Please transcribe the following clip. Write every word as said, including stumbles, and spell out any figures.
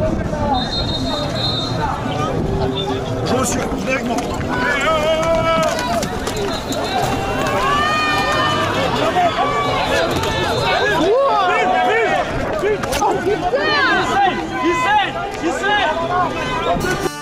Je le suis, je l'ai avec moi. Oh putain! Il sait! Il sait! Il sait!